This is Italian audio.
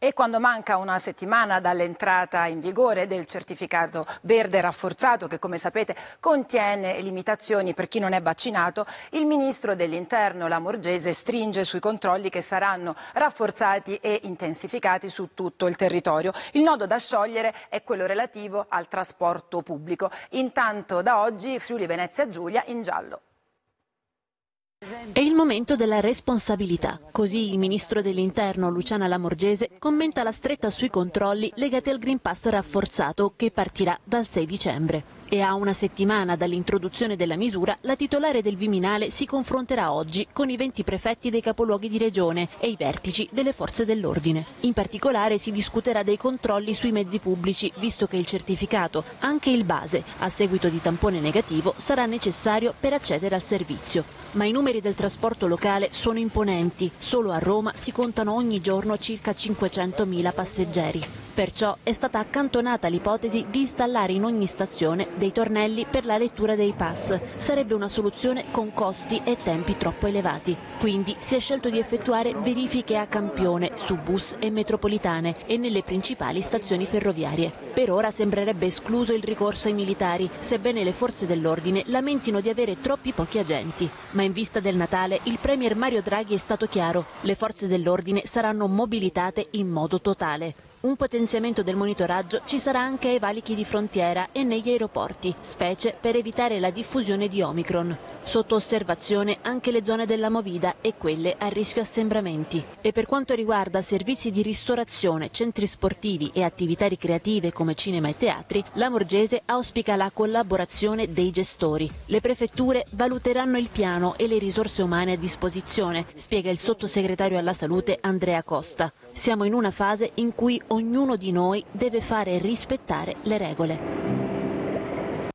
E quando manca una settimana dall'entrata in vigore del certificato verde rafforzato, che come sapete contiene limitazioni per chi non è vaccinato, il ministro dell'Interno Lamorgese stringe sui controlli che saranno rafforzati e intensificati su tutto il territorio. Il nodo da sciogliere è quello relativo al trasporto pubblico. Intanto da oggi Friuli Venezia Giulia in giallo. È il momento della responsabilità, così il ministro dell'Interno Luciana Lamorgese commenta la stretta sui controlli legati al Green Pass rafforzato che partirà dal 6 dicembre. E a una settimana dall'introduzione della misura, la titolare del Viminale si confronterà oggi con i 20 prefetti dei capoluoghi di regione e i vertici delle forze dell'ordine. In particolare si discuterà dei controlli sui mezzi pubblici, visto che il certificato, anche il base, a seguito di tampone negativo, sarà necessario per accedere al servizio. Ma i numeri del trasporto locale sono imponenti. Solo a Roma si contano ogni giorno circa 500.000 passeggeri. Perciò è stata accantonata l'ipotesi di installare in ogni stazione dei tornelli per la lettura dei pass. Sarebbe una soluzione con costi e tempi troppo elevati. Quindi si è scelto di effettuare verifiche a campione su bus e metropolitane e nelle principali stazioni ferroviarie. Per ora sembrerebbe escluso il ricorso ai militari, sebbene le forze dell'ordine lamentino di avere troppi pochi agenti. Ma in vista del Natale il premier Mario Draghi è stato chiaro: le forze dell'ordine saranno mobilitate in modo totale. Un potenziamento del monitoraggio ci sarà anche ai valichi di frontiera e negli aeroporti, specie per evitare la diffusione di Omicron. Sotto osservazione anche le zone della Movida e quelle a rischio assembramenti. E per quanto riguarda servizi di ristorazione, centri sportivi e attività ricreative come cinema e teatri, Lamorgese auspica la collaborazione dei gestori. Le prefetture valuteranno il piano e le risorse umane a disposizione, spiega il sottosegretario alla salute Andrea Costa. Siamo in una fase in cui ognuno di noi deve fare rispettare le regole.